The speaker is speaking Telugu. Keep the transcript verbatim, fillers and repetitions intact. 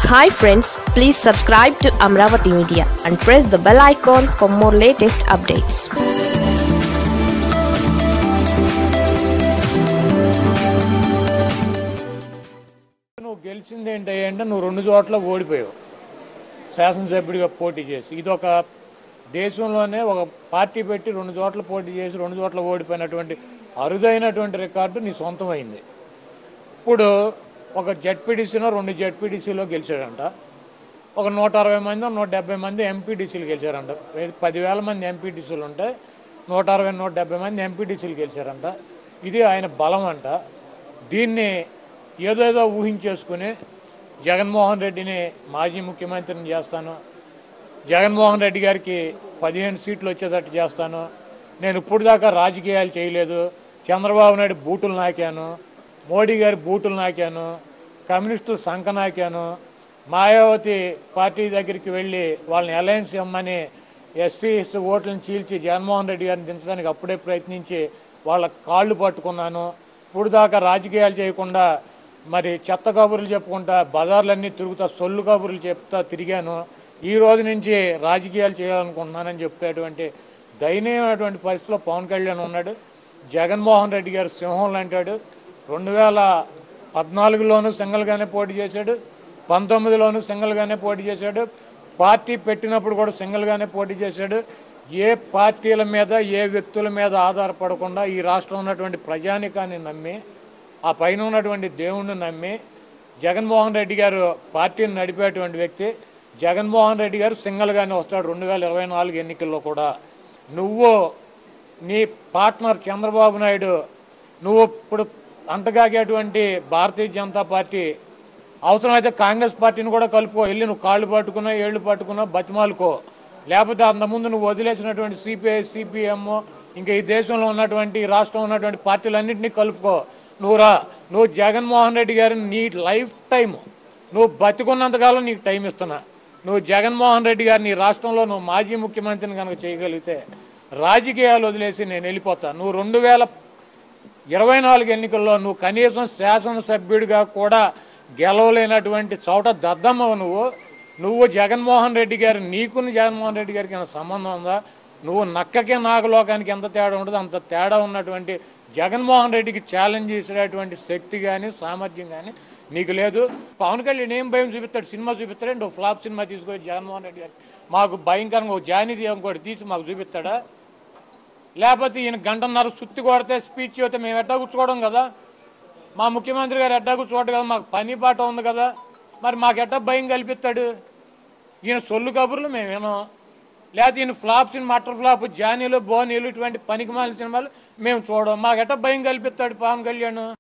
Hi friends, please subscribe to Amravati Media and press the bell icon for more latest updates. నువ్వు గెలిచింది ఏంటి అంటే నువ్వు రెండు చోట్ల ఓడిపోయావు శాసనసభ్యుడిగా పోటీ చేసి. ఇది ఒక దేశంలోనే ఒక పార్టీ పెట్టి రెండు చోట్ల పోటీ చేసి రెండు చోట్ల ఓడిపోయినటువంటి అరుదైనటువంటి రికార్డు నీ సొంతమైంది. ఇప్పుడు ఒక జెడ్పీటీసీలో రెండు జెడ్పీటీసీలో గెలిచాడంట, ఒక నూట అరవై మంది నూట డెబ్బై మంది ఎంపీటీసీలు గెలిచారంట. పదివేల మంది ఎంపీటీసీలు ఉంటే నూట అరవై నూట డెబ్బై మంది ఎంపీటీసీలు గెలిచారంట. ఇది ఆయన బలం అంట. దీన్ని ఏదేదో ఊహించేసుకుని జగన్మోహన్ రెడ్డిని మాజీ ముఖ్యమంత్రిని చేస్తాను, జగన్మోహన్ రెడ్డి గారికి పదిహేను సీట్లు వచ్చేటట్టు చేస్తాను, నేను ఇప్పుడు దాకా రాజకీయాలు చేయలేదు, చంద్రబాబు నాయుడు బూటులు నాకాను, మోడీ గారి బూటులు నాకాను, కమ్యూనిస్టులు సంఖ నాకాను, మాయావతి పార్టీ దగ్గరికి వెళ్ళి వాళ్ళని అలయన్స్ ఇమ్మని ఎస్సీ ఓట్లను చీల్చి జగన్మోహన్ రెడ్డి గారిని దించడానికి అప్పుడే ప్రయత్నించి వాళ్ళ కాళ్ళు పట్టుకున్నాను, ఇప్పుడు దాకా రాజకీయాలు చేయకుండా మరి చెత్త కబుర్లు చెప్పుకుంటా బజార్లన్నీ తిరుగుతా సొల్లు కబుర్లు చెప్తా తిరిగాను, ఈ రోజు నుంచి రాజకీయాలు చేయాలనుకుంటున్నానని చెప్పేటువంటి దయనీయమైనటువంటి పరిస్థితిలో పవన్ కళ్యాణ్ ఉన్నాడు. జగన్మోహన్ రెడ్డి గారు సింహం లాంటాడు. రెండు వేల పద్నాలుగులోనూ సింగిల్గానే పోటీ చేశాడు, పంతొమ్మిదిలోనూ సింగిల్గానే పోటీ చేశాడు, పార్టీ పెట్టినప్పుడు కూడా సింగిల్గానే పోటీ చేశాడు. ఏ పార్టీల మీద ఏ వ్యక్తుల మీద ఆధారపడకుండా ఈ రాష్ట్రంలో ఉన్నటువంటి ప్రజానికాన్ని నమ్మి ఆ పైన ఉన్నటువంటి దేవుణ్ణి నమ్మి జగన్మోహన్ రెడ్డి గారు పార్టీని నడిపేటువంటి వ్యక్తి. జగన్మోహన్ రెడ్డి గారు సింగిల్గానే వస్తాడు రెండు వేల ఇరవై నాలుగు ఎన్నికల్లో కూడా. నువ్వు నీ పార్ట్నర్ చంద్రబాబు నాయుడు నువ్వు ఇప్పుడు అంటగాగేటువంటి భారతీయ జనతా పార్టీ అవసరమైతే కాంగ్రెస్ పార్టీని కూడా కలుపుకో, వెళ్ళి నువ్వు కాళ్ళు పట్టుకున్నా ఏళ్ళు పట్టుకున్నా బతిమాలుకో, లేకపోతే అంతకుముందు నువ్వు వదిలేసినటువంటి సిపిఐ సిపిఎం ఇంకా ఈ దేశంలో ఉన్నటువంటి ఈ రాష్ట్రంలో ఉన్నటువంటి పార్టీలన్నింటినీ కలుపుకో, నువ్వు రా. నువ్వు జగన్మోహన్ రెడ్డి గారిని నీ లైఫ్ టైం నువ్వు బతికున్నంతకాలం నీకు టైం ఇస్తున్నా. నువ్వు జగన్మోహన్ రెడ్డి గారిని ఈ రాష్ట్రంలో నువ్వు మాజీ ముఖ్యమంత్రిని కనుక చేయగలిగితే రాజకీయాలు వదిలేసి నేను వెళ్ళిపోతా. నువ్వు రెండు వేల ఇరవై నాలుగు ఎన్నికల్లో నువ్వు కనీసం శాసనసభ్యుడిగా కూడా గెలవలేనటువంటి చోట దద్దమ్మవు నువ్వు. నువ్వు జగన్మోహన్ రెడ్డి గారు నీకు జగన్మోహన్ రెడ్డి గారికి ఎంత సంబంధం ఉందా? నువ్వు నక్కకే నాగలోకానికి ఎంత తేడా ఉండదు అంత తేడా ఉన్నటువంటి జగన్మోహన్ రెడ్డికి ఛాలెంజ్ చేసేటువంటి శక్తి కానీ సామర్థ్యం కానీ నీకు లేదు. పవన్ కళ్యాణ్ ఏం భయం చూపిస్తాడు? సినిమా చూపిస్తాడండి, ఓ ఫ్లాప్ సినిమా తీసుకొని జగన్మోహన్ రెడ్డి గారికి మాకు భయంకరంగా ఓ జానీది ఇంకోటి తీసి మాకు చూపిస్తాడా? లేకపోతే ఈయన గంటన్నర సుత్తి కొడితే స్పీచ్ అయితే మేము ఎడ్డా కూర్చోవడం కదా, మా ముఖ్యమంత్రి గారు ఎడ్డా కూర్చోవడం కదా, మాకు పని బాట ఉంది కదా, మరి మాకు ఎట్టా భయం కల్పిస్తాడు? ఈయన సొల్లు కబుర్లు మేము వినాం, లేకపోతే ఈయన ఫ్లాప్ సినిమా మటర్ ఫ్లాప్ జానీలు బోనీలు ఇటువంటి పనికి మాలిన సినిమాలు మేము చూడం, మాకు ఎట్టా భయం కల్పిస్తాడు పవన్ కళ్యాణ్?